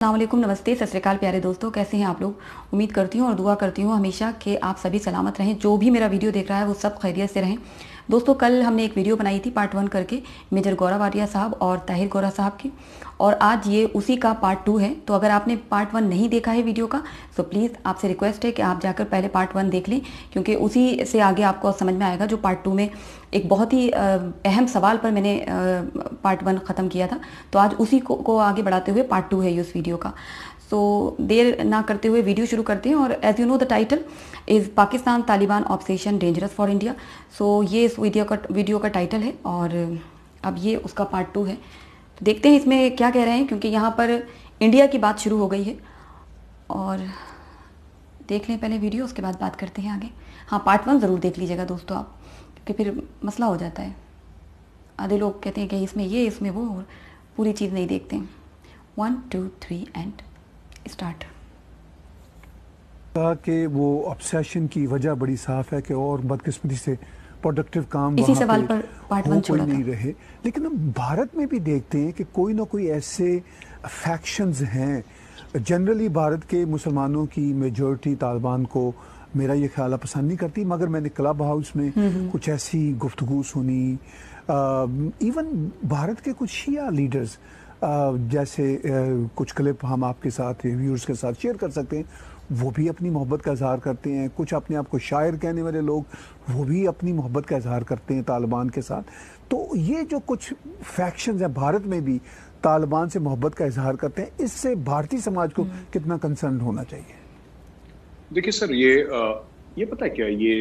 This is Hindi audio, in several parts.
अस्सलामुअलैकुम, नमस्ते, सत श्री अकाल प्यारे दोस्तों, कैसे हैं आप लोग। उम्मीद करती हूँ और दुआ करती हूँ हमेशा कि आप सभी सलामत रहें। जो भी मेरा वीडियो देख रहा है वो सब खैरियत से रहें। दोस्तों, कल हमने एक वीडियो बनाई थी पार्ट 1 करके मेजर गौरव आर्या साहब और ताहिर गौरा साहब की, और आज ये उसी का पार्ट 2 है। तो अगर आपने पार्ट 1 नहीं देखा है वीडियो का तो प्लीज़ आपसे रिक्वेस्ट है कि आप जाकर पहले पार्ट 1 देख लें, क्योंकि उसी से आगे आपको समझ में आएगा। जो पार्ट 2 में एक बहुत ही अहम सवाल पर मैंने पार्ट 1 ख़त्म किया था, तो आज उसी को आगे बढ़ाते हुए पार्ट 2 है ये उस वीडियो का। सो देर ना करते हुए वीडियो शुरू करते हैं। और as you know the title is Pakistan Taliban obsession dangerous for India. So ये इस वीडियो का टाइटल है और अब ये उसका पार्ट 2 है। तो देखते हैं इसमें क्या कह रहे हैं, क्योंकि यहाँ पर इंडिया की बात शुरू हो गई है। और देख लें पहले वीडियो, उसके बाद बात करते हैं आगे। हाँ, पार्ट 1 ज़रूर देख लीजिएगा दोस्तों आप, क्योंकि फिर मसला हो जाता है। आधे लोग कहते हैं कि इसमें ये इसमें वो, और पूरी चीज़ नहीं देखते हैं। 1 2 3 एंड स्टार्ट। कि वो ऑब्सेशन की वजह बड़ी साफ है कि और बदकिस्मती से प्रोडक्टिव काम इसी वहाँ सवाल पे पर पार्ट 1 कोई छोड़ा नहीं था। रहे। लेकिन हम भारत में भी देखते हैं कि कोई ना कोई ऐसे फैक्शंस हैं। जनरली भारत के मुसलमानों की मेजॉरिटी तालिबान को, मेरा ये ख्याल है, पसंद नहीं करती, मगर मैंने क्लब हाउस में कुछ ऐसी गुफ्तगू सुनी। इवन भारत के कुछ शिया लीडर्स, जैसे कुछ क्लिप हम आपके साथ व्यूअर्स के साथ शेयर कर सकते हैं, वो भी अपनी मोहब्बत का इजहार करते हैं। कुछ अपने आप को शायर कहने वाले लोग, वो भी अपनी मोहब्बत का इजहार करते हैं तालिबान के साथ। तो ये जो कुछ फैक्शंस हैं भारत में भी तालिबान से मोहब्बत का इजहार करते हैं, इससे भारतीय समाज को कितना कंसर्न होना चाहिए? देखिए सर, ये पता है क्या, ये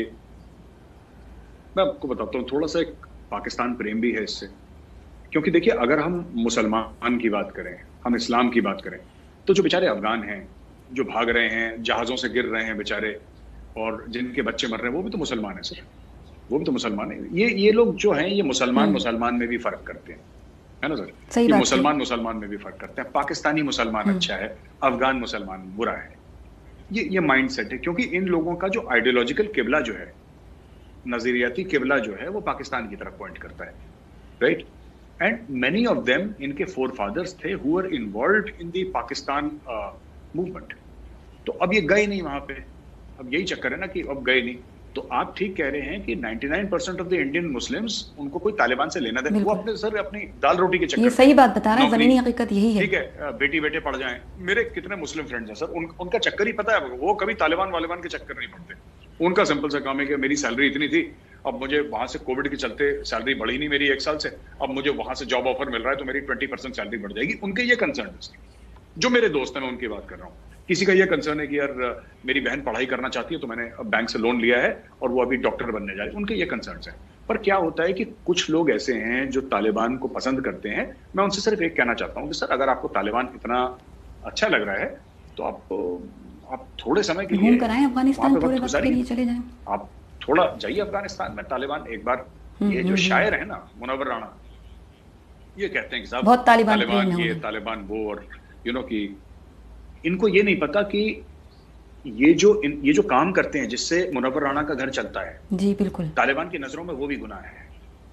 मैं आपको बताता हूँ। थोड़ा सा एक पाकिस्तान प्रेम भी है इससे, क्योंकि देखिए अगर हम मुसलमान की बात करें, हम इस्लाम की बात करें, तो जो बेचारे अफगान हैं, जो भाग रहे हैं, जहाज़ों से गिर रहे हैं बेचारे, और जिनके बच्चे मर रहे हैं, वो भी तो मुसलमान है सर, वो भी तो मुसलमान है। ये लोग जो हैं, ये मुसलमान में भी फ़र्क करते हैं, है ना सर। ये मुसलमान में भी फ़र्क करते हैं। पाकिस्तानी मुसलमान अच्छा है, अफगान मुसलमान बुरा है। ये माइंड सेट है, क्योंकि इन लोगों का जो आइडियोलॉजिकल किबला जो है, नजरियाती किबला जो है, वो पाकिस्तान की तरफ पॉइंट करता है, right. And many of them, इनके फोर फादर्स थे who were involved in the Pakistan movement. तो अब ये गए नहीं वहां पे, अब यही चक्कर है ना कि अब गए नहीं। तो आप ठीक कह रहे हैं कि 99% ऑफ द इंडियन मुस्लिम्स, उनको कोई तालिबान से लेना देना, वो अपने सर अपनी दाल रोटी के चक्कर, ये सही बात बता रहे हैं, ज़मीनी हकीकत यही है। ठीक है, बेटी बेटे पढ़ जाएं। मेरे कितने मुस्लिम फ्रेंड्स हैं सर, उनका चक्कर ही पता है, वो कभी तालिबान वालिबान के चक्कर नहीं पड़ते। उनका सिंपल सा काम है कि मेरी सैलरी इतनी थी, अब मुझे वहां से कोविड के चलते सैलरी बढ़ी नहीं मेरी 1 साल से, अब मुझे वहां से जॉब ऑफर मिल रहा है तो मेरी 20% सैलरी बढ़ जाएगी। उनके ये कंसर्न है। जो मेरे दोस्त हैं, मैं उनकी बात कर रहा हूँ। किसी का ये कंसर्न है कि यार मेरी बहन पढ़ाई करना चाहती है, तो मैंने बैंक से लोन लिया है और वो अभी डॉक्टर बनने जा रही है। उनके ये कंसर्न है। पर क्या होता है कि कुछ लोग ऐसे हैं जो तालिबान को पसंद करते हैं। मैं उनसे सिर्फ एक कहना चाहता हूँ कि सर, अगर आपको तालिबान इतना अच्छा लग रहा है तो आप थोड़े समय के लिए अफगानिस्तान थोड़े वक्त के लिए चले जाएं। आप थोड़ा जाइए अफगानिस्तान में। तालिबान एक बार, ये जो शायर है ना मुनव्वर राणा, ये कहते हैं कि साहब बहुत तालिबान ये तालिबान वो, और कि इनको ये नहीं पता कि ये जो काम करते हैं जिससे मुनव्वर राणा का घर चलता है, जी बिल्कुल, तालिबान की नजरों में वो भी गुनाह है,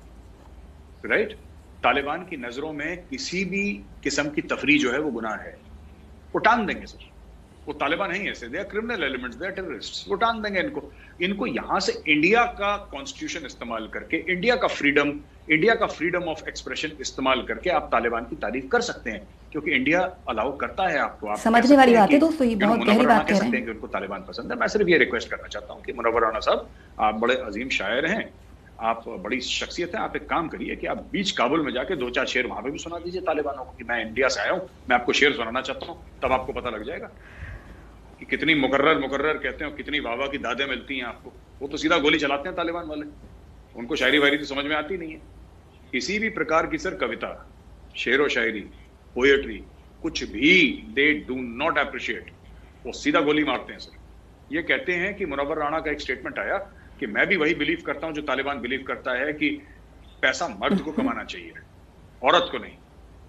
राइट। तालिबान की नजरों में किसी भी किस्म की तफरीह जो है वो गुनाह है। वो टांग देंगे सर, वो तालिबान नहीं ऐसे, they are criminal elements, they are terrorists. वो टांग देंगे इनको यहां से इंडिया का कॉन्स्टिट्यूशन इस्तेमाल करके, इंडिया का फ्रीडम ऑफ एक्सप्रेशन इस्तेमाल करके आप तालिबान की तारीफ कर सकते हैं, क्योंकि इंडिया अलाउ करता है आपको। आप समझने वाली बात है दोस्तों, ये बहुत गहरी बात कह सकते हैं कि उनको तालिबान पसंद है। मैं सिर्फ ये रिक्वेस्ट करना चाहता हूँ कि मुनव्वर राणा साहब, आप बड़े अजीम शायर हैं, आप बड़ी शख्सियत है। आप एक काम करिए कि आप बीच काबुल में जाके 2-4 शेर वहां पे भी सुना दीजिए तालिबानों को कि मैं इंडिया से आया हूँ, मैं आपको शेर सुनाना चाहता हूँ। तब आपको पता लग जाएगा कि कितनी मुकर्रर कहते हैं, कितनी वाह की दादें मिलती हैं आपको। वो तो सीधा गोली चलाते हैं तालिबान वाले, उनको शायरी वायरी तो समझ में आती नहीं है। किसी भी प्रकार की सर कविता, शेर व शायरी, पोएट्री, कुछ भी दे डू नॉट अप्रिशिएट, वो सीधा गोली मारते हैं सर। ये कहते हैं कि मुनव्वर राणा का एक स्टेटमेंट आया कि मैं भी वही बिलीव करता हूं जो तालिबान बिलीव करता है कि पैसा मर्द को कमाना चाहिए, औरत को नहीं।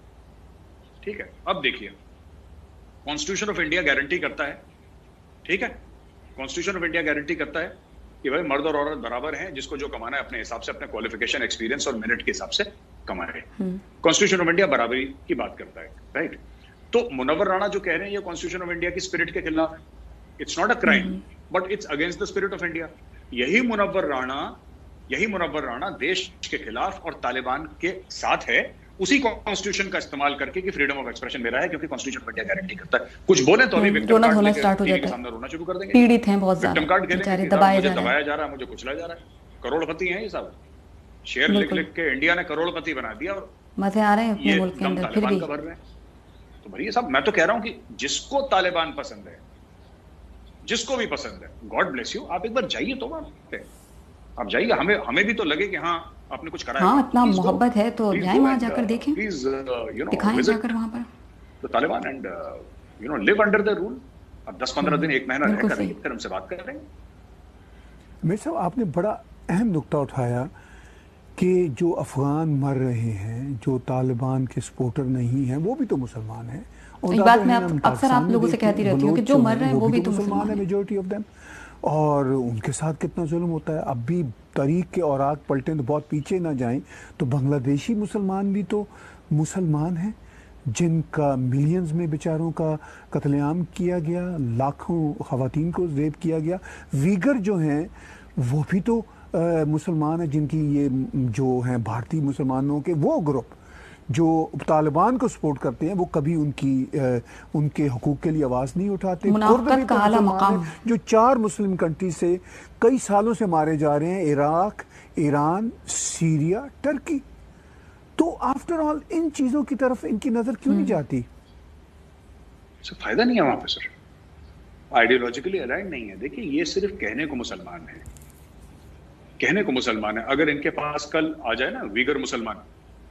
ठीक है, अब देखिए, कॉन्स्टिट्यूशन ऑफ इंडिया गारंटी करता है, ठीक है, कॉन्स्टिट्यूशन ऑफ इंडिया गारंटी करता है कि भाई मर्द और औरत बराबर हैं, जिसको जो कमाना है अपने हिसाब से, अपने क्वालिफिकेशन, एक्सपीरियंस और मेरिट के हिसाब से कमाए। कॉन्स्टिट्यूशन ऑफ इंडिया बराबरी की बात करता है, राइट। तो मुनव्वर राणा जो कह रहे हैं ये कॉन्स्टिट्यूशन ऑफ इंडिया की स्पिरिट के खिलाफ है, it's not a crime but it's against the spirit of India. यही मुनव्वर राणा देश के खिलाफ और तालिबान के साथ है, उसी कॉन्स्टिट्यूशन का इस्तेमाल करके कि फ्रीडम ऑफ एक्सप्रेशन मेरा है क्योंकि कॉन्स्टिट्यूशन ऑफ इंडिया गारंटी करता है। कुछ बोले तो अभी विक्टिम कार्ड लेके टीवी के सामने रोना शुरू कर देंगे, पीड़ित हैं बहुत ज्यादा, विक्टिम कार्ड खेलेंगे, मुझे दबाया जा रहा है, मुझे कुचला जा रहा है। करोड़पति हैं ये सब, शेयर लिख लिख के इंडिया ने करोड़पति बना दिया और मजे आ रहे हैं अपने मुल्क के अंदर फिर भी भर रहे हैं। तो भाई ये सब मैं तो कह रहा हूं कि जिसको तालिबान पसंद है, जिसको भी पसंद है, गॉड ब्लेस यू, आप एक बार जाइए तो वहां पे, आप जाइए, हमें भी तो लगे कि हाँ आपने कुछ करा है। हाँ, इतना मोहब्बत है तो जाए वहां जाकर देखें, प्लीज दिखाएं जाकर वहां पर तो Taliban and live under the rule. अब 10-15 दिन, एक महीना रहकर रहिए, फिर हमसे बात करेंगे। मेरे साहब, आपने बड़ा अहम नुक्ता उठाया कि जो अफगान मर रहे हैं, जो तालिबान के सपोर्टर नहीं हैं, वो भी तो मुसलमान हैं। और ये बात मैं अक्सर आप लोगों से कहती रहती हूँ कि जो मर रहे हैं वो भी तो मुसलमान है, मेजॉरिटी ऑफ देम। और उनके साथ कितना जुल्म होता है। अब भी तारीख के औराक पलटें तो बहुत पीछे ना जाएं तो बांग्लादेशी मुसलमान भी तो मुसलमान हैं जिनका मिलियंस में बेचारों का कत्लेआम किया गया, लाखों ख़वातीन को रेप किया गया। वीगर जो हैं वो भी तो मुसलमान हैं, जिनकी ये जो हैं भारतीय मुसलमानों के वो ग्रुप जो तालिबान को सपोर्ट करते हैं, वो कभी उनके हुकूक के लिए आवाज़ नहीं उठाते। मुनाफ़क़त का आला मकाम जो 4 मुस्लिम कंट्री से कई सालों से मारे जा रहे हैं, इराक, ईरान, सीरिया, टर्की। तो आफ्टर ऑल इन चीज़ों की तरफ इनकी नज़र क्यों नहीं जाती? सर फायदा नहीं है वहां पे, सर आइडियोलॉजिकली अलाइन नहीं है। देखिए ये सिर्फ कहने को मुसलमान है, कहने को मुसलमान है। अगर इनके पास कल आ जाए ना वीगर मुसलमान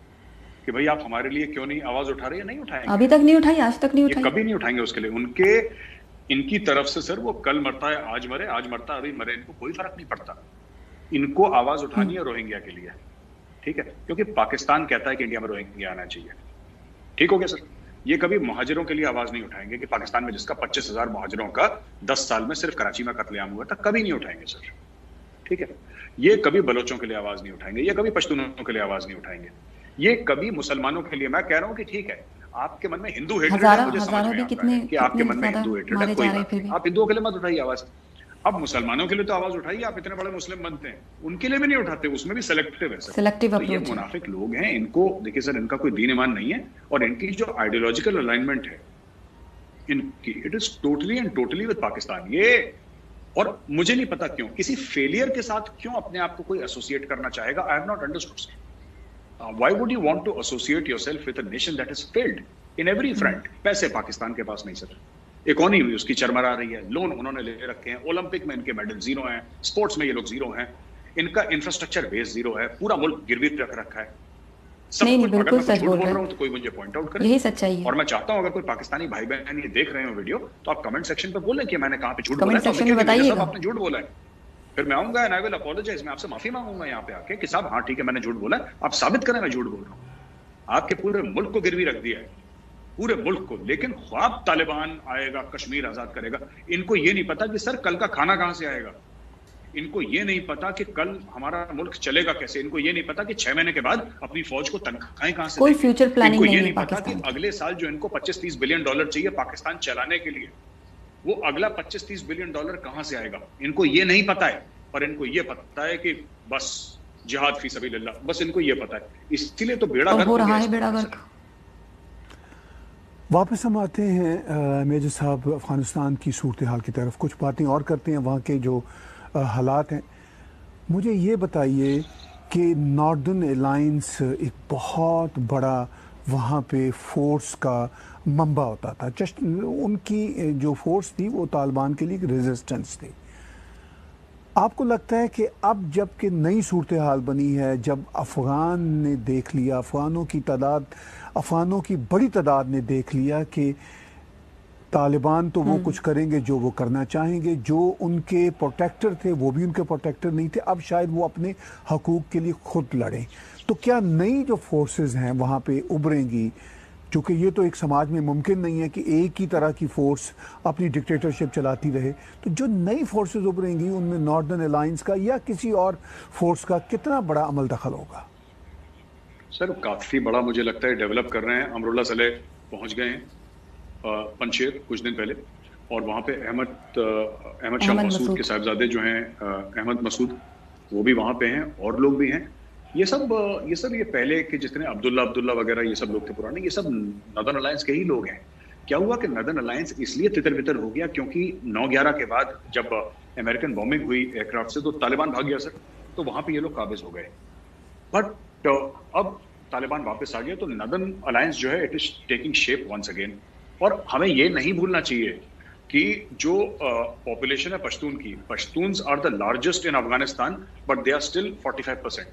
कि भाई आप हमारे लिए क्यों नहीं आवाज उठा रहे हैं, नहीं उठाएंगे। अभी तक नहीं उठाई, आज तक नहीं उठाई, कभी नहीं उठाएंगे उसके लिए। इनकी तरफ से सर वो कल मरता है, आज मरे, आज मरता है, अभी मरे, इनको कोई फर्क नहीं पड़ता। इनको आवाज उठानी है रोहिंग्या के लिए, ठीक है, क्योंकि पाकिस्तान कहता है कि इंडिया में रोहिंग्या आना चाहिए। ठीक हो गया सर। ये कभी मुहाजिरों के लिए आवाज नहीं उठाएंगे कि पाकिस्तान में जिसका 25,000 मुहाजिरों का 10 साल में सिर्फ कराची में कत्लेआम हुआ था, कभी नहीं उठाएंगे सर, ठीक है। ये कभी बलोचों के लिए आवाज नहीं उठाएंगे, ये कभी पश्तूनों के लिए आवाज नहीं उठाएंगे, ये कभी मुसलमानों के लिए। मैं कह रहा हूं कि ठीक है आपके मन में हिंदू हेट्रेड है, मुझे समझ में आता है कि आपके मन में हिंदू हेट्रेड है, कोई बात नहीं, आप हिंदुओं के लिए मत उठाइए आवाज। अब मुसलमानों के लिए तो आवाज उठाइए, आप इतने बड़े मुस्लिम बनते हैं, उनके लिए भी नहीं उठाते, उसमें भी सेलेक्टिव है सर। सेलेक्टिव तो ये मुनाफिक लोग हैं, इनको देखिए सर, इनका कोई दीन ईमान नहीं है और इनकी जो आइडियोलॉजिकल अलाइनमेंट है इनकी, it is totally and totally with Pakistan. ये और मुझे नहीं पता क्यों किसी फेलियर के साथ क्यों अपने आप को कोई एसोसिएट करना चाहेगा। I have not understood sir, why would you want to associate yourself with a nation that is failed in every front. पैसे पाकिस्तान के पास नहीं सर, इकोनॉमी उसकी चरमरा रही है, लोन उन्होंने ले रखे हैं, ओलंपिक में इनके मेडल जीरो हैं, स्पोर्ट्स में ये लोग जीरो हैं, इनका इंफ्रास्ट्रक्चर बेस जीरो है, पूरा मुल्क गिरवी पे रख रखा है। नहीं, बिल्कुल सच बोल रहे हैं तो कोई मुझे पॉइंट आउट करे, यही सच्चाई है। और मैं चाहता हूं अगर कोई पाकिस्तानी भाई बहन ये देख रहे हो वीडियो तो आप कमेंट सेक्शन पे बोलें कि मैंने कहां पे झूठ बोला है, कमेंट सेक्शन में बताइएगा आपने झूठ बोला है, फिर मैं आऊंगा एंड आई विल अपोलोजाइज, मैं आपसे माफी मांगूंगा यहाँ पे आके कि साहब हाँ ठीक है मैंने झूठ बोला है, आप साबित करें मैं झूठ बोल रहा हूँ। आपके पूरे मुल्क को गिरवी रख दिया है, पूरे मुल्क को, लेकिन ख्वाब तालिबान आएगा, कश्मीर आजाद करेगा। इनको ये नहीं पता कि सर कल का खाना कहां से आएगा, इनको ये नहीं पता कि कल हमारा मुल्क चलेगा कैसे, इनको ये नहीं पता कि 6 महीने के बाद अपनी फौज को तनख्वाहें कहां से, कोई फ्यूचर प्लानिंग नहीं है पता कि अगले साल जो इनको 25-30 बिलियन डॉलर चाहिए पाकिस्तान चलाने के लिए, वो अगला 25-30 बिलियन डॉलर कहां से आएगा, इनको ये नहीं पता है। और इनको ये पता है कि बस जिहाद फी सबीलिल्लाह, बस इनको ये पता है, इसीलिए तो बेड़ा गर्क हो रहा है, बेड़ा गर्क। वापस हम आते हैं मेजर साहब अफ़गानिस्तान की सूरत हाल की तरफ, कुछ बातें और करते हैं वहाँ के जो हालात हैं। मुझे ये बताइए कि नॉर्दर्न अलायंस एक बहुत बड़ा वहाँ पे फोर्स का मंबा होता था, जस्ट उनकी जो फोर्स थी वो तालिबान के लिए एक रेजिस्टेंस थी। आपको लगता है कि अब जब कि नई सूरत हाल बनी है, जब अफ़गान ने देख लिया, अफ़गानों की बड़ी तादाद ने देख लिया कि तालिबान तो वो कुछ करेंगे जो वो करना चाहेंगे, जो उनके प्रोटेक्टर थे वो भी उनके प्रोटेक्टर नहीं थे, अब शायद वो अपने हकूक़ के लिए खुद लड़ें, तो क्या नई जो फोर्सेस हैं वहाँ पे उभरेंगी? क्योंकि ये तो एक समाज में मुमकिन नहीं है कि एक ही तरह की फोर्स अपनी डिक्टेटरशिप चलाती रहे, तो जो नई फोर्सेस उभरेंगी उनमें नॉर्दर्न अलायंस का या किसी और फोर्स का कितना बड़ा अमल दखल होगा? सर काफी बड़ा मुझे लगता है डेवलप कर रहे हैं। अमरुल्लाह सलेह पहुंच गए हैं, पंजशेर कुछ दिन पहले, और वहाँ पे अहमद शाह मसूद के साहबजादे जो हैं, अहमद मसूद, वो भी वहाँ पे हैं और लोग भी हैं। ये पहले के जितने अब्दुल्ला वगैरह ये सब लोग थे पुराने, ये सब नॉर्दर्न अलायंस के ही लोग हैं। क्या हुआ कि नॉर्दर्न अलायंस इसलिए तितर बितर हो गया क्योंकि 9/11 के बाद जब अमेरिकन बॉम्बिंग हुई एयरक्राफ्ट से तो तालिबान भाग गया सर, तो वहां पे ये लोग काबिज हो गए। बट अब तालिबान वापस आ गया तो नॉर्दर्न अलायंस जो है it is taking shape once again. और हमें ये नहीं भूलना चाहिए कि जो पॉपुलेशन है पश्तून की, Pashtuns are the largest in Afghanistan but they are still 45%।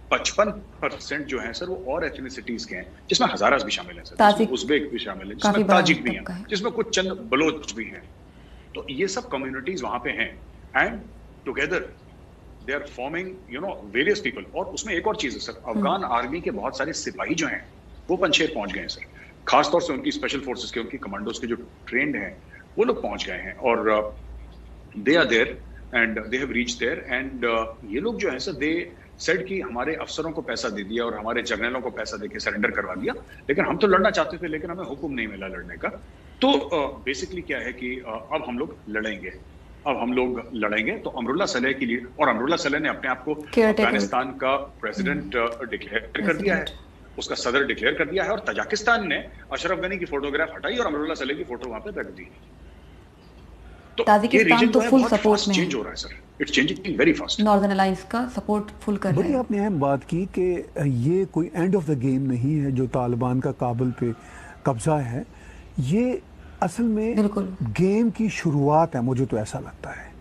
55% जो है सर वो और एथनिसिटीज के हैं, जिसमें हजारास भी शामिल हैं सर, जिसमें उज़्बेक भी शामिल है, जिसमें ताजिक भी हैं, जिसमें कुछ चंद बलोच भी हैं। तो ये सब कम्युनिटीज वहां पे हैं and together they are forming various people. और उसमें एक और चीज है सर, अफगान आर्मी के बहुत सारे सिपाही जो हैं वो पंजशेर पहुंच गए हैं सर, खासतौर से उनकी स्पेशल फोर्सेस के, उनकी कमांडोज के जो ट्रेंड हैं वो लोग पहुंच गए हैं और they are there and they have reached there. And ये लोग जो है सर दे सेड कि हमारे अफसरों को पैसा दे दिया और हमारे जनरलों को पैसा देके सरेंडर करवा दिया, लेकिन हम तो लड़ना चाहते थे लेकिन हमें हुक्म नहीं मिला लड़ने का। तो बेसिकली क्या है कि अब हम लोग लड़ेंगे, तो अमरुल्लाह सलेह के लिए, और अमरुल्लाह सलेह ने अपने आप को अफगानिस्तान का प्रेसिडेंट डिक्लेयर कर दिया है, उसका सदर डिक्लेयर कर दिया है। और तजाकिस्तान ने अशरफ गनी की फोटोग्राफ हटाई और अमरुल्लाह सलेह की फोटो वहां पे रख दी। तो ताजिकिस्तान तो फुल सपोर्ट में चेंज हो रहा है sir, it's changing very fast. Northern alliance का सपोर्ट फुल कर रहा है। बड़ी आपने अहम बात की कि ये कोई एंड ऑफ द गेम नहीं है जो तालिबान का काबुल पे कब्जा है, ये असल में गेम की शुरुआत है, मुझे तो ऐसा लगता है।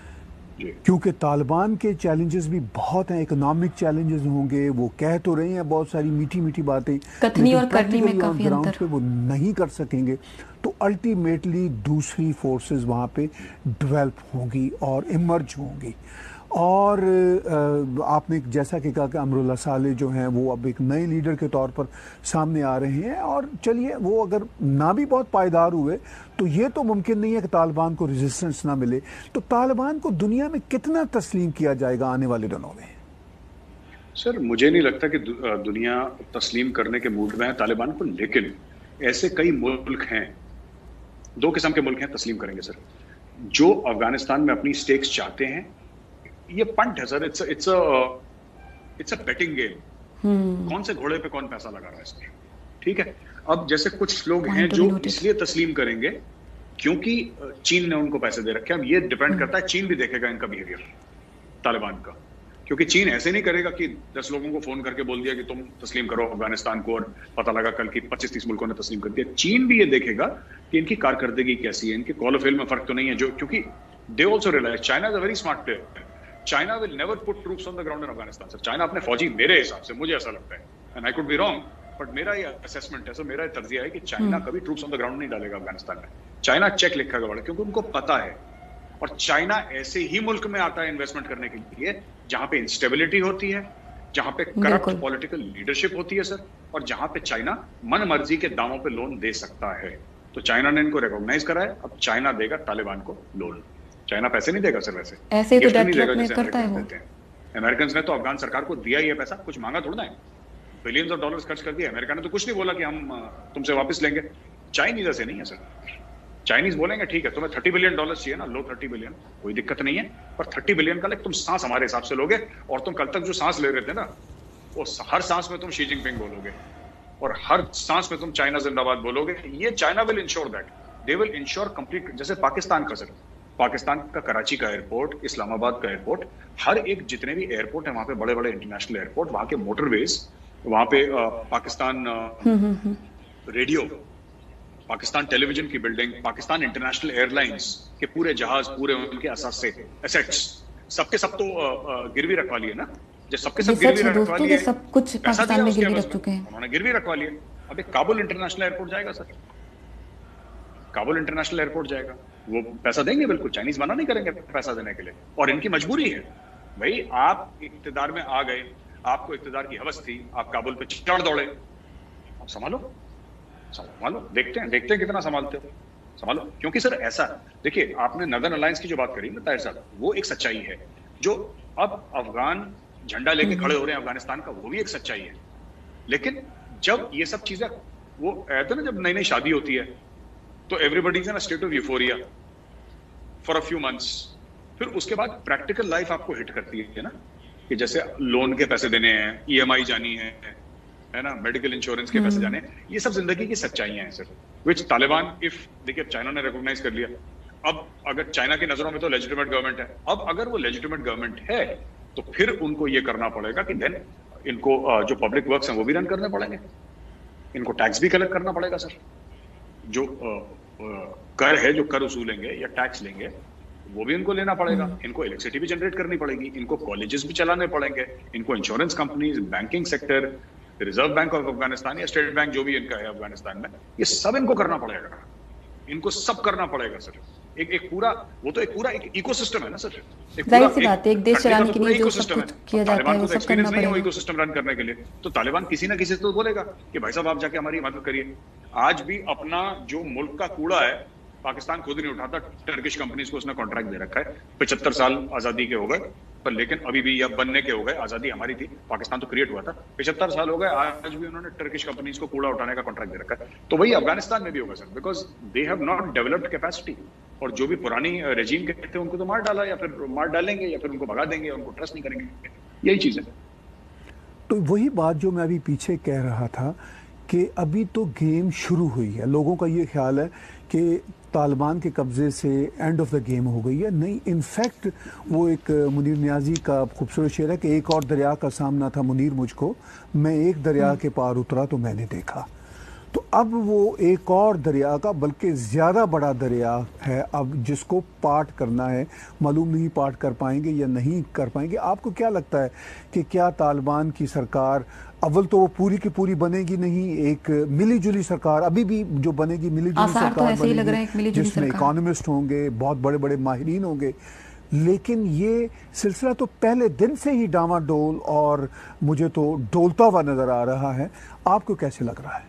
क्योंकि तालिबान के चैलेंजेस भी बहुत हैं, इकोनॉमिक चैलेंजेस होंगे, वो कह तो रहे हैं बहुत सारी मीठी मीठी बातें, कथनी और करनी में काफी अंतर पे वो नहीं कर सकेंगे। तो अल्टीमेटली दूसरी फोर्सेस वहाँ पे डेवलप होंगी और इमर्ज होंगी। और आपने जैसा कि कहा कि अमरुल्लाह सालेह जो हैं वो अब एक नए लीडर के तौर पर सामने आ रहे हैं, और चलिए वो अगर ना भी बहुत पायदार हुए तो ये तो मुमकिन नहीं है कि तालिबान को रेजिस्टेंस ना मिले। तो तालिबान को दुनिया में कितना तस्लीम किया जाएगा आने वाले दिनों में? सर मुझे नहीं लगता कि दुनिया तस्लीम करने के मूड में है तालिबान को, लेकिन ऐसे कई मुल्क हैं, दो किस्म के मुल्क हैं तस्लीम करेंगे सर, जो अफगानिस्तान में अपनी स्टेक्स चाहते हैं। ये पंट है sir, it's a betting game, कौन से घोड़े पे कौन पैसा लगा रहा है इसमें, ठीक है। अब जैसे कुछ लोग हैं जो इसलिए तस्लीम करेंगे क्योंकि चीन ने उनको पैसे दे रखे हैं। अब ये डिपेंड करता है, चीन भी देखेगा इनका बिहेवियर तालिबान का, क्योंकि चीन ऐसे नहीं करेगा कि 10 लोगों को फोन करके बोल दिया कि तुम तस्लीम करो अफगानिस्तान को और पता लगा कल की 25-30 मुल्कों ने तस्लीम कर दिया। चीन भी ये देखेगा कि इनकी कारकर्दगी कैसी है, इनके कॉलोफेल में फर्क तो नहीं है, जो क्योंकि they also realise China is a very smart player. China will never put troops on the ground in Afghanistan sir. China अपने फौजी, मेरे हिसाब से, मुझे ऐसा लगता है, and I could be wrong, but मेरा ये असेसमेंट है, सो मेरा तर्जिया है कि चाइना कभी ट्रूप्स ऑन द ग्राउंड नहीं डालेगा अफगानिस्तान में। चाइना चेक लिखेगा बड़ा, क्योंकि उनको पता है। और चाइना ऐसे ही मुल्क में आता है इन्वेस्टमेंट करने के लिए जहां पे इंस्टेबिलिटी होती है, जहां पे करप्ट पॉलिटिकल लीडरशिप होती है सर, और जहां पे चाइना मन मर्जी के दामों पे लोन दे सकता है। तो चाइना ने इनको रिकॉग्नाइज करा है, अब चाइना देगा तालिबान को लोन। चाइना पैसे नहीं देगा सर, वैसे ऐसे ही तो डेट में करता है वो। अमेरिकन ने तो अफगान सरकार को दिया ही है पैसा, कुछ मांगा थोड़ा है, बिलियंस ऑफ डॉलर्स खर्च कर दिया। अमेरिका ने तो कुछ नहीं बोला कि हम तुमसे वापस लेंगे। चाइनीज ऐसे नहीं है सर, चाइनीज बोलेंगे ठीक है तुम्हें $30 बिलियन चाहिए ना, लो 30 बिलियन, कोई दिक्कत नहीं है, पर 30 बिलियन का लाइक तुम सांस हमारे हिसाब से लोगे, और तुम कल तक जो सांस ले रहे थे ना, वो हर सांस में तुम शी जिनपिंग बोलोगे और हर सांस में तुम चाइना जिंदाबाद बोलोगे। ये China will ensure that, they will ensure complete. जैसे पाकिस्तान का सर, पाकिस्तान का कराची का एयरपोर्ट, इस्लामाबाद का एयरपोर्ट, हर एक जितने भी एयरपोर्ट है वहां पे, बड़े बड़े इंटरनेशनल एयरपोर्ट, वहां के मोटरवेज, वहां पे पाकिस्तान रेडियो, पाकिस्तान टेलीविजन की बिल्डिंग, पाकिस्तान इंटरनेशनल एयरलाइंस के पूरे जहाज, पूरे उनके एसेट्स सबके सब तो गिरवी रखवा लिए ना, जो सबके सब गिरवी रखवा लिए, सब कुछ पाकिस्तान में गिरवी रख चुके हैं, उन्होंने गिरवी रखवा लिए। अब एक काबुल इंटरनेशनल एयरपोर्ट जाएगा सर, काबुल इंटरनेशनल एयरपोर्ट जाएगा, वो पैसा देंगे, बिल्कुल चाइनीज मना नहीं करेंगे पैसा देने के लिए, और इनकी मजबूरी है भाई। आप इक्तिदार में आ गए, आपको इक्तिदार की हवस थी, आप काबुल पे चढ़ दौड़े, आप संभालो, देखते हैं कितना संभालते हो, संभालो। क्योंकि सर ऐसा, देखिए आपने नॉर्दर्न अलायंस की जो बात करी ना ताहिर साहब, वो एक सच्चाई है। जो अब अफगान झंडा लेके खड़े हो रहे हैं अफगानिस्तान का, वो भी एक सच्चाई है। लेकिन जब ये सब चीजें, वो कहते हैं ना, जब नई नई शादी होती है तो everybody is in a state of euphoria for a few months. फिर उसके बाद प्रैक्टिकल लाइफ आपको हिट करती है ना, कि जैसे लोन के पैसे देने हैं, ईएमआई जानी है ना, मेडिकल इंश्योरेंस के पैसे जाने हैं, ये सब जिंदगी की सच्चाइयां हैं सर, विच तालिबान इफ देखिए चाइना ने रिकॉग्नाइज कर लिया। अब अगर चाइना की नजरों में तो लेजिटिमेट गवर्नमेंट है, अब अगर वो लेजिटिमेट गवर्नमेंट है तो फिर उनको ये करना पड़ेगा कि देन इनको जो पब्लिक वर्क्स हैं वो भी रन करने पड़ेंगे, इनको टैक्स भी कलेक्ट करना पड़ेगा सर, जो कर है, जो कर वसूलेंगे या टैक्स लेंगे वो भी इनको लेना पड़ेगा, इनको इलेक्ट्रिसिटी भी जनरेट करनी पड़ेगी, इनको कॉलेजेस भी चलाने पड़ेंगे, इनको insurance companies, banking sector, reserve bank of Afghanistan या स्टेट बैंक जो भी इनका है अफगानिस्तान में, ये सब इनको करना पड़ेगा, इनको सब करना पड़ेगा सर। एक पूरा वो तो एक पूरा एक इकोसिस्टम है ना सर, जाहिर सी बात है, एक देश चलाने के लिए जो सब कुछ किया जाता है वो सब करना पड़ेगा। इकोसिस्टम रन करने के लिए तो तालिबान किसी ना किसी से तो बोलेगा कि भाई साहब आप जाके हमारी मदद करिए। आज भी अपना जो मुल्क का कूड़ा है पाकिस्तान खुद नहीं उठाता, टर्किश कंपनीज को उसने कॉन्ट्रैक्ट दे रखा है। 75 साल आजादी के हो गए, पर लेकिन अभी भी या बनने के हो गए, आजादी हमारी थी, पाकिस्तान तो क्रिएट हुआ था, 75 साल हो गए, आज भी उन्होंने टर्किश कंपनीज को कूड़ा उठाने का कॉन्ट्रैक्ट दे रखा है। तो वही अफगानिस्तान में भी होगा sir, because they have not developed capacity, और जो भी पुरानी रेजीम के थे उनको तो मार डाला, या फिर मार डालेंगे या फिर उनको भगा देंगे, उनको ट्रस्ट नहीं करेंगे, यही चीज है। तो वही बात जो मैं अभी पीछे कह रहा था कि अभी तो गेम शुरू हुई है, लोगों का ये ख्याल है कि तालिबान के कब्ज़े से एंड ऑफ द गेम हो गई है। नहीं, इनफैक्ट वो एक मुनीर नियाज़ी का खूबसूरत शेर है कि एक और दरिया का सामना था मुनीर मुझको, मैं एक दरिया के पार उतरा तो मैंने देखा। तो अब वो एक और दरिया का, बल्कि ज़्यादा बड़ा दरिया है अब, जिसको पार करना है। मालूम नहीं पार कर पाएंगे या नहीं कर पाएंगे। आपको क्या लगता है कि क्या तालिबान की सरकार, अव्वल तो वो पूरी की पूरी बनेगी नहीं, एक मिली जुली सरकार अभी भी जो बनेगी, मिली जुली सरकार तो ऐसे ही लग रहा है, एक मिली जुली जिसमें इकोनॉमिस्ट होंगे, बहुत बड़े बड़े माहिरीन होंगे, लेकिन ये सिलसिला तो पहले दिन से ही डामाडोल और मुझे तो डोलता हुआ नजर आ रहा है। आपको कैसे लग रहा है?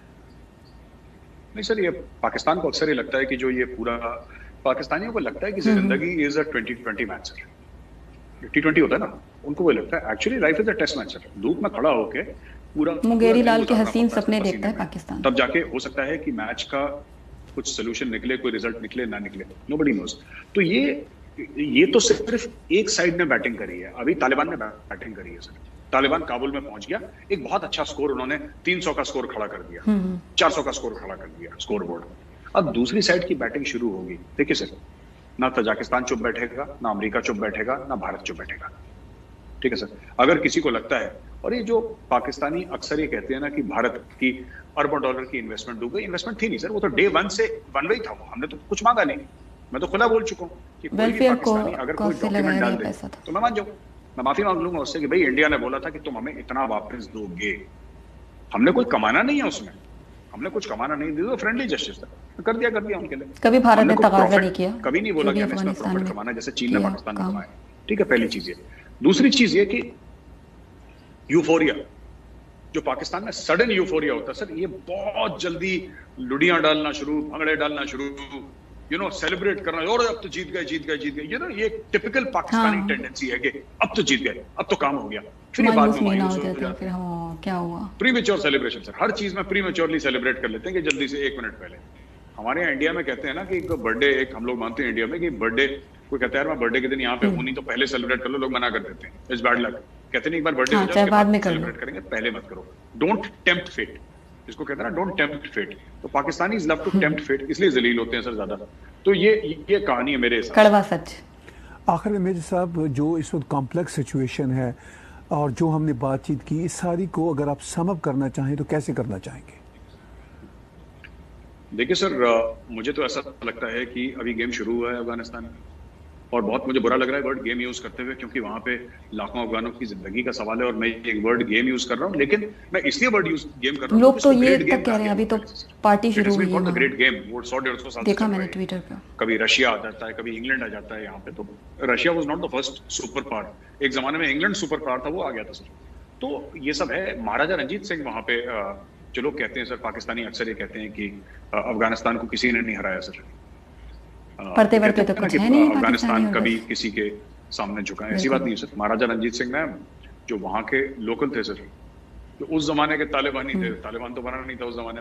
नहीं सर, ये पाकिस्तान को अक्सर ये लगता है कि जो ये पूरा पाकिस्तानियों को लगता है कि जिंदगी is a 2020 match sir, T20 होता है ना, उनको वो लगता है actually life is a test match sir. धूप में खड़ा होके पूरा मुंगेरी लाल के हसीन सपने देखता है पाकिस्तान, तब जाके हो सकता है कि मैच का कुछ सोल्यूशन निकले, कोई रिजल्ट निकले ना निकले, नोबडी नोज। तो ये तो सिर्फ एक साइड ने बैटिंग करी है, अभी तालिबान ने बैटिंग करी है सर। तालिबान काबुल में पहुंच गया, एक बहुत अच्छा स्कोर उन्होंने 300 का स्कोर खड़ा कर दिया, 400 का स्कोर खड़ा कर दिया स्कोर बोर्ड। अब दूसरी साइड की बैटिंग शुरू होगी। देखिए सर, ना तजाकिस्तान चुप बैठेगा, ना अमेरिका चुप बैठेगा, ना भारत चुप बैठेगा, ठीक है सर। अगर किसी को लगता है, और ये जो पाकिस्तानी अक्सर ये कहते हैं ना कि भारत की अरबों डॉलर की इन्वेस्टमेंट डूब गई, इन्वेस्टमेंट थी नहीं सर, वो तो डे वन से वन वे था, हमने तो कुछ मांगा नहीं। मैं तो खुला बोल चुका हूँ कि कोई भी पाकिस्तानी अगर कोई डॉक्यूमेंट डाल दे तो मैं मान जाऊँ, मैं माफी मांग लूंगा उससे कि भाई इंडिया ने बोला था कि तुम हमें इतना वापस दोगे, हमने कोई कमाना नहीं है उसमें, हमने कुछ कमाना नहीं दिया, फ्रेंडली जस्टिस था, कर दिया उनके लिए। कभी भारत ने तकाजा नहीं किया, कभी नहीं बोला कि हमें इसमें प्रॉफिट कमाना, जैसे चीन ने पाकिस्तान में कमाया, ठीक है। पहली चीज ये। दूसरी चीज ये कि यूफोरिया, जो पाकिस्तान में सडन यूफोरिया होता है सर, ये बहुत जल्दी लुडियां डालना शुरू, भंगड़े डालना शुरू, सेलिब्रेट करना, और अब तो जीत गए, ये टिपिकल पाकिस्तानी टेंडेंसी है कि अब तो जीत गए, अब तो काम हो गया, फिर ये बाद में मायूस हो जाते हैं, क्या हुआ, प्रीमेच्योर सेलिब्रेशन सर। हर चीज में प्रीमेच्योरली सेलिब्रेट कर लेते हैं कि जल्दी से 1 मिनट पहले। हमारे यहाँ इंडिया में कहते हैं ना कि बर्थडे, एक हम लोग मानते हैं इंडिया में कि बर्थडे, कोई कहता है यार मैं बर्थडे के दिन यहाँ पे हूँ नहीं तो पहले सेलिब्रेट कर लो, लोग मना कर देते हैं, इट्स बैड लक। कहते नहीं एक बार बर्थडे हो जाए बाद में सेलिब्रेट करेंगे, पहले मत करो, डोंट टेम्प्ट फेट, जिसको कहते हैं ना डोंट टेम्प्ट फेट। तो Pakistanis love to tempt fate, इसलिए जलील होते हैं सर ज्यादा। तो ये कहानी है मेरे हिसाब से, कड़वा सच। आखिर में मेजर साहब, जो इस वक्त कॉम्प्लेक्स सिचुएशन है और जो हमने बातचीत की, इस सारी को अगर आप सम अप करना चाहें तो कैसे करना चाहेंगे? देखिए सर, मुझे तो ऐसा लगता है कि अभी गेम शुरू हुआ है अफगानिस्तान में, और बहुत मुझे बुरा लग रहा है वर्ड गेम यूज करते हुए, क्योंकि वहां पे लाखों अफगानों की जिंदगी का सवाल है, और मैं एक वर्ड गेम यूज कर रहा हूं, लेकिन मैं इसलिए वर्ड यूज गेम कर रहा हूं, लोग तो ये तक कह रहे हैं अभी तो पार्टी शुरू हुई है, ग्रेट गेम, वो 100-150 साल देखा मैंने ट्विटर पे, कभी रशिया आ जाता है, कभी इंग्लैंड आ जाता है यहाँ पे। तो Russia was not the first super power, एक जमाने में इंग्लैंड सुपर पावर था, वो आ गया था सर। तो ये सब है। महाराजा रंजीत सिंह वहां पे, जो लोग कहते हैं सर, पाकिस्तानी अक्सर ये कहते हैं कि अफगानिस्तान को किसी ने नहीं हराया सर, पढ़ते पढ़ते तो कुछ है नहीं, अफगानिस्तान कभी किसी के सामने झुका है, ऐसी बात नहीं है सर। महाराजा रंजीत सिंह ने, जो वहां के लोकल थे सर, जो उस जमाने के तालिबानी थे, तालिबान तो बना नहीं था उस जमाने में,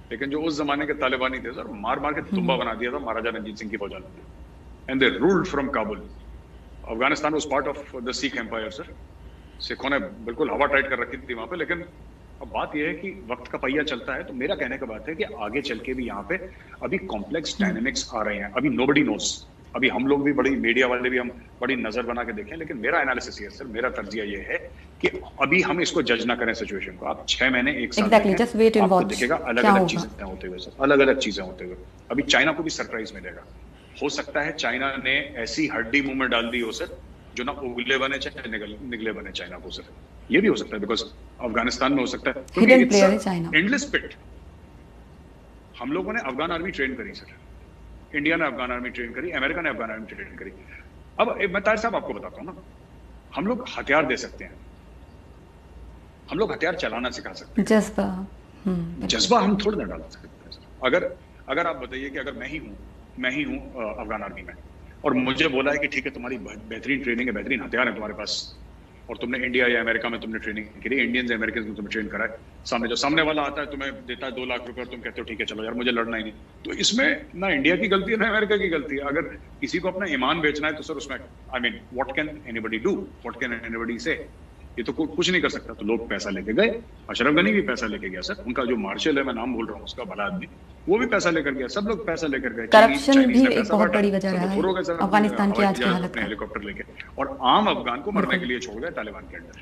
लेकिन जो उस जमाने के तालिबानी थे सर, मार मार के तुम्बा बना दिया था महाराजा रंजीत सिंह की फौजा ने, and they ruled from Kabul. Afghanistan was part of the Sikh empire sir. सिखों ने बिल्कुल हवा टाइट कर रखी थी वहां पे। लेकिन अब बात यह है कि वक्त का पहिया चलता है, तो मेरा कहने का बात है कि आगे चल के भी यहाँ पे अभी कॉम्प्लेक्स डायनेमिक्स आ रहे हैं। अभी नोबडी नोस, अभी हम लोग भी बड़ी, मीडिया वाले भी हम बड़ी नजर बना के देखें, लेकिन मेरा एनालिसिस ये सर, मेरा तर्जिया ये है कि अभी हम इसको जज ना करें सिचुएशन को। आप 6 महीने 1 साल आपको दिखेगा अलग अलग चीजें होते हुए सर, अलग अलग चीजें होते हुए। अभी चाइना को भी सरप्राइज मिलेगा। हो सकता है चाइना ने ऐसी हड्डी मुंह में डाल दी हो सर, जो ना उगले बने चाहे निगले बने चाइना को सर। ये भी हो सकता है, बिकॉज अफगानिस्तान में हो सकता है, क्योंकि एंडलेस पिट। हम लोगों ने अफगान आर्मी ट्रेन करी सर, इंडिया ने अफगान आर्मी ट्रेन करी, अमेरिका ने अफगान आर्मी ट्रेन करी। अब मैं ताहिर साहब आपको बताता हूँ ना, हम लोग हथियार दे सकते हैं, हम लोग हथियार चलाना सिखा सकते हैं, जज्बा हम थोड़ा ना डाल सकते हैं सर। अगर आप बताइए कि अगर मैं ही हूँ अफगान आर्मी में, और मुझे बोला है कि ठीक है तुम्हारी बेहतरीन ट्रेनिंग है, बेहतरीन हथियार है तुम्हारे पास, और तुमने इंडिया या अमेरिका में तुमने ट्रेनिंग करी, इंडियंस अमेरिकन में तुमने ट्रेन करा है, सामने वाला आता है तुम्हें देता है 2 लाख रुपए और तुम कहते हो ठीक है चलो यार मुझे लड़ना ही नहीं, तो इसमें ना इंडिया की गलती है ना अमेरिका की गलती है। अगर किसी को अपना ईमान बेचना है तो सर उसमें I mean what can anybody do, what can anybody say, ये तो कुछ नहीं कर सकता। तो लोग पैसा लेके गए, अशरफ गनी भी पैसा लेके गया सर, उनका जो मार्शल है, मैं नाम बोल रहा हूँ उसका, भला आदमी, वो भी पैसा लेकर गया, सब लोग पैसा लेकर गए। करप्शन भी एक बहुत बड़ी वजह रहा है अफगानिस्तान की आज की हालत का। हेलीकॉप्टर लेके, और आम अफगान को मरने के लिए छोड़ गए तालिबान के अंदर।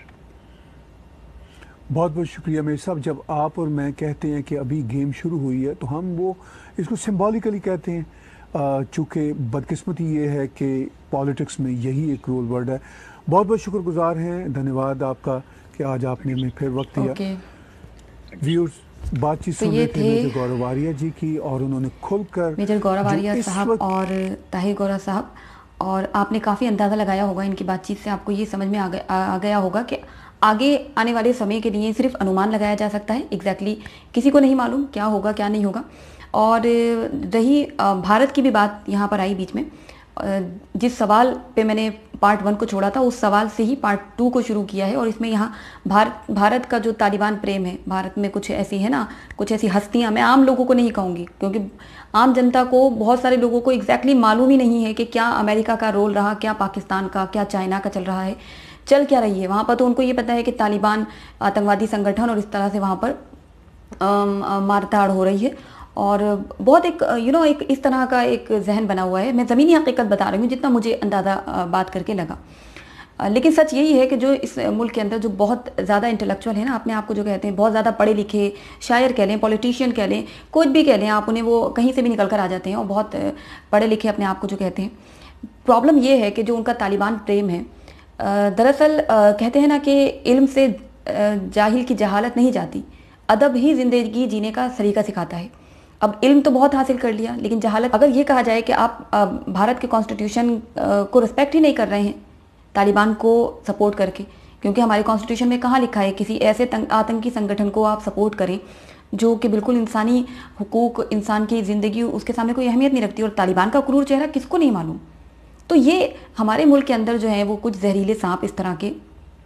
बहुत बहुत शुक्रिया मेरे साहब। जब आप और मैं कहते हैं कि अभी गेम शुरू हुई है, तो हम वो इसको सिंबॉलिकली कहते हैं, चूँकि बदकिस्मती ये है कि पॉलिटिक्स में यही एक रोल वर्ड है। बहुत बहुत शुक्रगुजार हैं, धन्यवाद आपका कि आज आपने हमें फिर वक्त दिया। व्यूअर्स, बातचीत सुन रहे थे मेजर गौरव आर्या जी की, और उन्होंने खुलकर, मेजर गौरव आर्या साहब और ताहिर गौरव साहब, और आपने काफ़ी अंदाज़ा लगाया होगा इनकी बातचीत से, आपको ये समझ में आ गया होगा कि आगे आने वाले समय के लिए सिर्फ अनुमान लगाया जा सकता है। एग्जैक्टली किसी को नहीं मालूम क्या होगा क्या नहीं होगा। और रही भारत की भी बात यहाँ पर आई बीच में, जिस सवाल पे मैंने पार्ट 1 को छोड़ा था, उस सवाल से ही पार्ट 2 को शुरू किया है। और इसमें यहाँ भारत का जो तालिबान प्रेम है, भारत में कुछ ऐसी है ना, कुछ ऐसी हस्तियाँ, मैं आम लोगों को नहीं कहूँगी क्योंकि आम जनता को, बहुत सारे लोगों को एग्जैक्टली मालूम ही नहीं है कि क्या अमेरिका का रोल रहा, क्या पाकिस्तान का, क्या चाइना का चल रहा है, चल क्या रही है वहाँ पर। तो उनको ये पता है कि तालिबान आतंकवादी संगठन, और इस तरह से वहाँ पर मारताड़ हो रही है, और बहुत एक एक इस तरह का एक जहन बना हुआ है। मैं ज़मीनी हकीकत बता रही हूँ जितना मुझे अंदाज़ा बात करके लगा। लेकिन सच यही है कि जो इस मुल्क के अंदर जो बहुत ज़्यादा इंटेलेक्चुअल है ना, अपने आप को जो कहते हैं बहुत ज़्यादा पढ़े लिखे, शायर कह लें, पॉलिटिशियन कह लें, कुछ भी कह लें आप उन्हें, वो कहीं से भी निकल कर आ जाते हैं और बहुत पढ़े लिखे अपने आप को जो कहते हैं। प्रॉब्लम ये है कि जो उनका तालिबान प्रेम है, दरअसल कहते हैं ना कि इल्म से जाहिल की जहालत नहीं जाती, अदब ही ज़िंदगी जीने का सलीका सिखाता है। अब इल्म तो बहुत हासिल कर लिया, लेकिन जहालत, अगर ये कहा जाए कि आप भारत के कॉन्स्टिट्यूशन को रिस्पेक्ट ही नहीं कर रहे हैं तालिबान को सपोर्ट करके, क्योंकि हमारे कॉन्स्टिट्यूशन में कहाँ लिखा है किसी ऐसे आतंकी संगठन को आप सपोर्ट करें जो कि बिल्कुल इंसानी हुकूक, इंसान की ज़िंदगी, उसके सामने कोई अहमियत नहीं रखती। और तालिबान का क्रूर चेहरा किसको नहीं मालूम। तो ये हमारे मुल्क के अंदर जो है वो कुछ जहरीले सांप इस तरह के,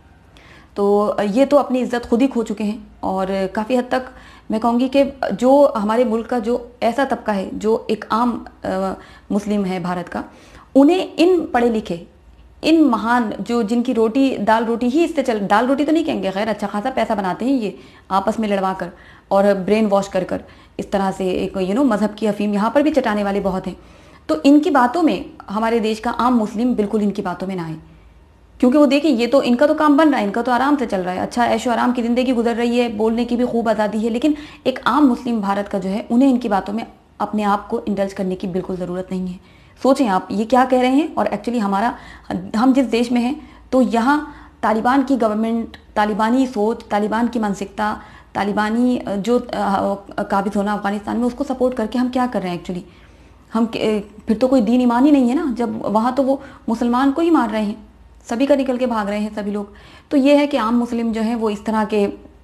तो ये तो अपनी इज्जत खुद ही खो चुके हैं। और काफ़ी हद तक मैं कहूँगी कि जो हमारे मुल्क का जो ऐसा तबका है जो एक आम मुस्लिम है भारत का, उन्हें इन पढ़े लिखे, इन महान, जो जिनकी रोटी दाल रोटी ही इससे चल, दाल रोटी तो नहीं कहेंगे, खैर अच्छा खासा पैसा बनाते हैं ये आपस में लड़वा कर और ब्रेन वॉश कर कर इस तरह से, एक मज़हब की अफीम यहाँ पर भी चटाने वाले बहुत हैं। तो इनकी बातों में हमारे देश का आम मुस्लिम बिल्कुल इनकी बातों में ना आए, क्योंकि वो देखिए ये तो इनका तो काम बन रहा है, इनका तो आराम से चल रहा है, अच्छा ऐशो आराम की ज़िंदगी गुजर रही है, बोलने की भी खूब आज़ादी है। लेकिन एक आम मुस्लिम भारत का जो है, उन्हें इनकी बातों में अपने आप को इंडल्ज करने की बिल्कुल ज़रूरत नहीं है। सोचें आप ये क्या कह रहे हैं, और एक्चुअली हम जिस देश में हैं, तो यहाँ तालिबान की गवर्नमेंट, तालिबानी सोच, तालिबान की मानसिकता, तालिबानी जो काबिज होना अफगानिस्तान में, उसको सपोर्ट करके हम क्या कर रहे हैं एक्चुअली। हम फिर तो कोई दीन ईमान ही नहीं है ना, जब वहाँ तो वो मुसलमान को ही मार रहे हैं, सभी का निकल के भाग रहे हैं सभी लोग। तो ये है कि आम मुस्लिम जो हैं वो इस तरह के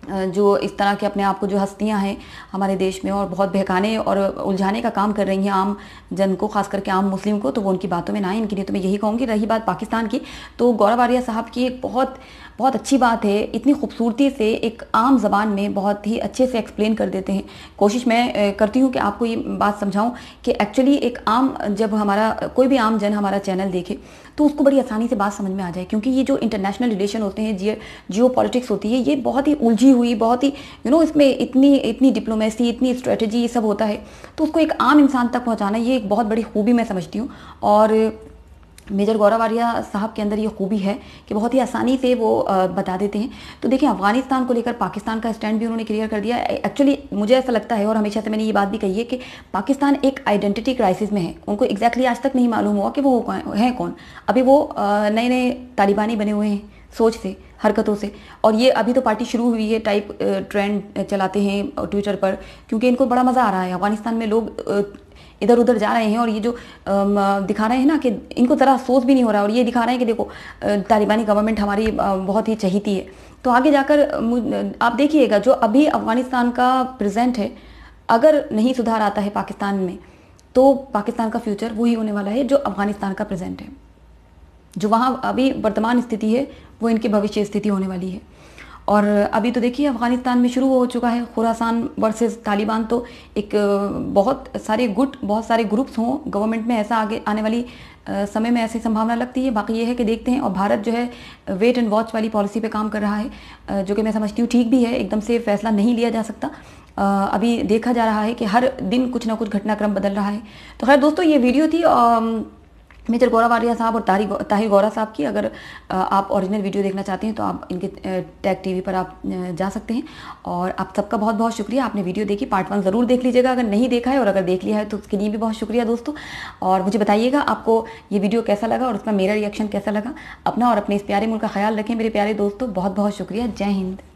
जो इस तरह के अपने आप को जो हस्तियां हैं हमारे देश में और बहुत बहकाने और उलझाने का काम कर रही हैं आम जन को, खास करके आम मुस्लिम को, तो वो उनकी बातों में ना आए। इनके लिए तो मैं यही कहूँगी। रही बात पाकिस्तान की, तो गौरव आर्या साहब की एक बहुत बहुत अच्छी बात है, इतनी खूबसूरती से एक आम ज़बान में बहुत ही अच्छे से एक्सप्लेन कर देते हैं। कोशिश मैं करती हूँ कि आपको ये बात समझाऊँ कि एक्चुअली एक आम, जब हमारा कोई भी आम जन हमारा चैनल देखे तो उसको बड़ी आसानी से बात समझ में आ जाए, क्योंकि ये जो इंटरनेशनल रिलेशन होते हैं, जियो पॉलिटिक्स होती है, ये बहुत ही उलझी हुई, बहुत ही इसमें इतनी डिप्लोमेसी, इतनी स्ट्रेटजी, ये सब होता है। तो उसको एक आम इंसान तक पहुँचाना, ये एक बहुत बड़ी खूबी मैं समझती हूँ। और मेजर गौरव आर्या साहब के अंदर ये खूबी है कि बहुत ही आसानी से वो बता देते हैं। तो देखिए, अफगानिस्तान को लेकर पाकिस्तान का स्टैंड भी उन्होंने क्लियर कर दिया। एक्चुअली मुझे ऐसा लगता है, और हमेशा से मैंने ये बात भी कही है, कि पाकिस्तान एक आइडेंटिटी क्राइसिस में है। उनको एग्जैक्टली आज तक नहीं मालूम हुआ कि वो हैं कौन। अभी वो नए नए तालिबानी बने हुए हैं, सोच से, हरकतों से। और ये अभी तो पार्टी शुरू हुई है टाइप ट्रेंड चलाते हैं ट्विटर पर, क्योंकि इनको बड़ा मज़ा आ रहा है। अफगानिस्तान में लोग इधर उधर जा रहे हैं और ये जो दिखा रहे हैं ना कि इनको ज़रा अफसोस भी नहीं हो रहा, और ये दिखा रहे हैं कि देखो तालिबानी गवर्नमेंट हमारी बहुत ही चहीती है। तो आगे जाकर आप देखिएगा, जो अभी अफगानिस्तान का प्रेजेंट है, अगर नहीं सुधार आता है पाकिस्तान में, तो पाकिस्तान का फ्यूचर वही होने वाला है जो अफगानिस्तान का प्रेजेंट है। जो वहाँ अभी वर्तमान स्थिति है, वो इनकी भविष्य स्थिति होने वाली है। और अभी तो देखिए, अफगानिस्तान में शुरू हो चुका है खुरासान वर्सेस तालिबान। तो एक बहुत सारे ग्रुप्स हों गवर्नमेंट में, ऐसा आगे आने वाली समय में ऐसी संभावना लगती है। बाकी ये है कि देखते हैं। और भारत जो है वेट एंड वॉच वाली पॉलिसी पे काम कर रहा है, जो कि मैं समझती हूँ ठीक भी है। एकदम से फैसला नहीं लिया जा सकता। अभी देखा जा रहा है कि हर दिन कुछ ना कुछ घटनाक्रम बदल रहा है। तो खैर दोस्तों, ये वीडियो थी मेजर गौरव आर्या साहब और ताहिर गौरा साहब की। अगर आप ओरिजिनल वीडियो देखना चाहते हैं तो आप इनके टैग टीवी पर आप जा सकते हैं। और आप सबका बहुत बहुत शुक्रिया, आपने वीडियो देखी। पार्ट 1 ज़रूर देख लीजिएगा अगर नहीं देखा है, और अगर देख लिया है तो उसके लिए भी बहुत शुक्रिया दोस्तों। और मुझे बताइएगा आपको ये वीडियो कैसा लगा और उसका मेरा रिएक्शन कैसा लगा। अपना और अपने इस प्यारे मुल्क का ख्याल रखें मेरे प्यारे दोस्तों। बहुत बहुत शुक्रिया। जय हिंद।